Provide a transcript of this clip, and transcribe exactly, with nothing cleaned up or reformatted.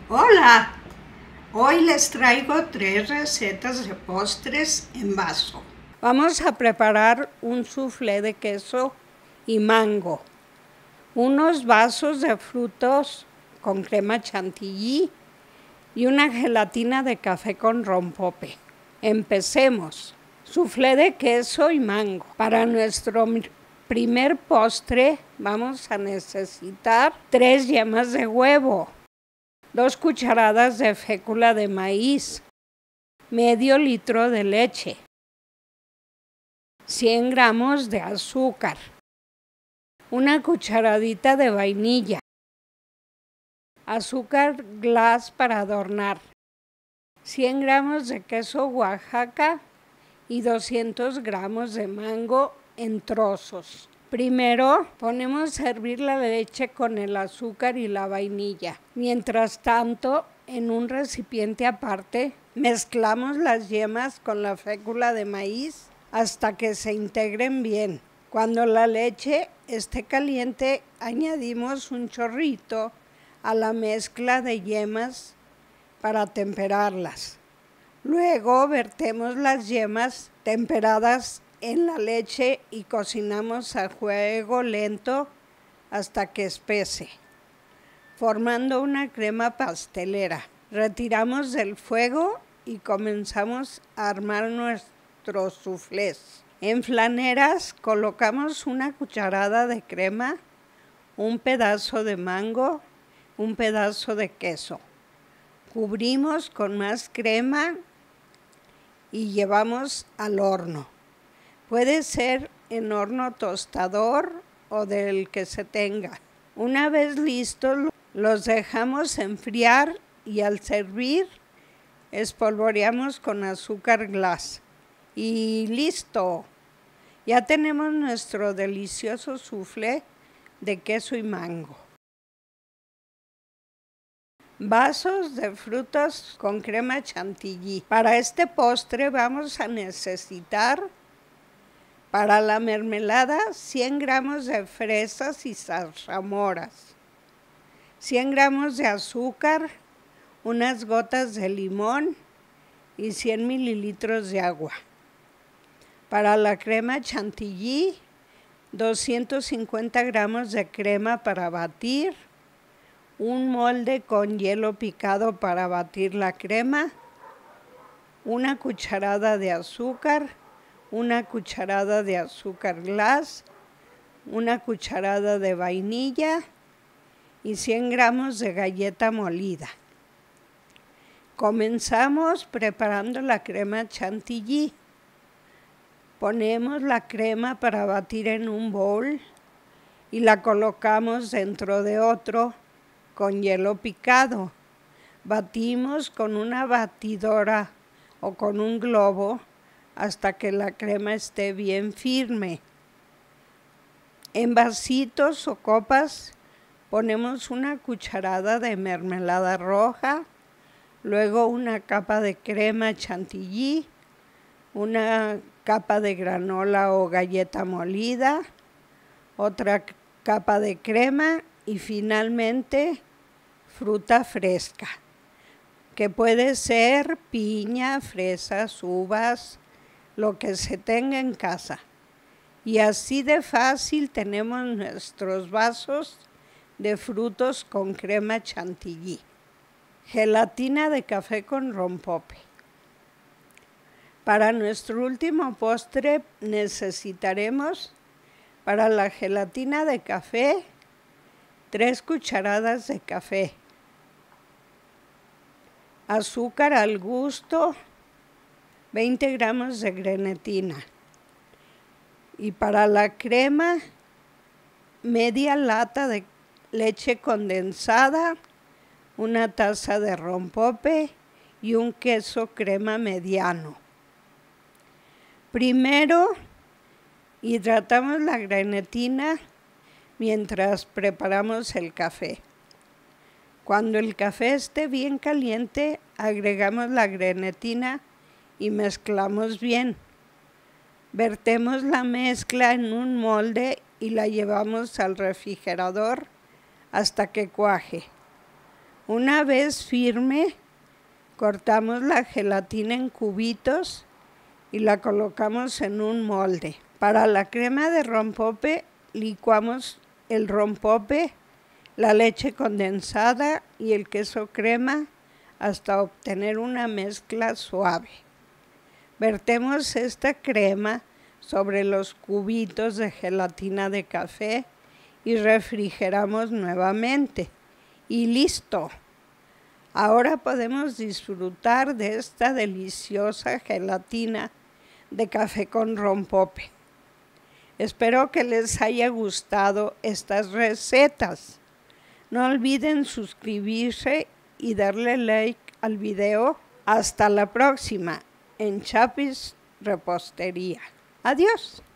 Hola, hoy les traigo tres recetas de postres en vaso. Vamos a preparar un soufflé de queso y mango, unos vasos de frutos con crema chantilly y una gelatina de café con rompope. Empecemos. Soufflé de queso y mango. Para nuestro primer postre vamos a necesitar tres yemas de huevo, dos cucharadas de fécula de maíz, medio litro de leche, cien gramos de azúcar, una cucharadita de vainilla, azúcar glass para adornar, cien gramos de queso Oaxaca y doscientos gramos de mango en trozos. Primero ponemos a hervir la leche con el azúcar y la vainilla. Mientras tanto, en un recipiente aparte, mezclamos las yemas con la fécula de maíz hasta que se integren bien. Cuando la leche esté caliente, añadimos un chorrito a la mezcla de yemas para temperarlas. Luego vertemos las yemas temperadas en la leche y cocinamos a fuego lento hasta que espese, formando una crema pastelera. Retiramos del fuego y comenzamos a armar nuestros soufflés. En flaneras colocamos una cucharada de crema, un pedazo de mango, un pedazo de queso. Cubrimos con más crema y llevamos al horno. Puede ser en horno tostador o del que se tenga. Una vez listos, los dejamos enfriar y al servir espolvoreamos con azúcar glass. Y listo. Ya tenemos nuestro delicioso soufflé de queso y mango. Vasos de frutos con crema chantilly. Para este postre vamos a necesitar, para la mermelada, cien gramos de fresas y zarzamoras, cien gramos de azúcar, unas gotas de limón y cien mililitros de agua. Para la crema chantilly, doscientos cincuenta gramos de crema para batir, un molde con hielo picado para batir la crema, una cucharada de azúcar, una cucharada de azúcar glass, una cucharada de vainilla y cien gramos de galleta molida. Comenzamos preparando la crema chantilly. Ponemos la crema para batir en un bowl y la colocamos dentro de otro con hielo picado. Batimos con una batidora o con un globo hasta que la crema esté bien firme. En vasitos o copas ponemos una cucharada de mermelada roja, luego una capa de crema chantilly, una capa de granola o galleta molida, otra capa de crema y finalmente fruta fresca, que puede ser piña, fresas, uvas, lo que se tenga en casa. Y así de fácil tenemos nuestros vasos de frutos con crema chantilly. Gelatina de café con rompope. Para nuestro último postre necesitaremos, para la gelatina de café, tres cucharadas de café, azúcar al gusto, veinte gramos de grenetina. Y para la crema, media lata de leche condensada, una taza de rompope y un queso crema mediano. Primero, hidratamos la grenetina mientras preparamos el café. Cuando el café esté bien caliente, agregamos la grenetina y mezclamos bien. Vertemos la mezcla en un molde y la llevamos al refrigerador hasta que cuaje. Una vez firme, cortamos la gelatina en cubitos y la colocamos en un molde. Para la crema de rompope, licuamos el rompope, la leche condensada y el queso crema hasta obtener una mezcla suave. Vertemos esta crema sobre los cubitos de gelatina de café y refrigeramos nuevamente. Y listo. Ahora podemos disfrutar de esta deliciosa gelatina de café con rompope. Espero que les haya gustado estas recetas. No olviden suscribirse y darle like al video. Hasta la próxima en Chapis Repostería. Adiós.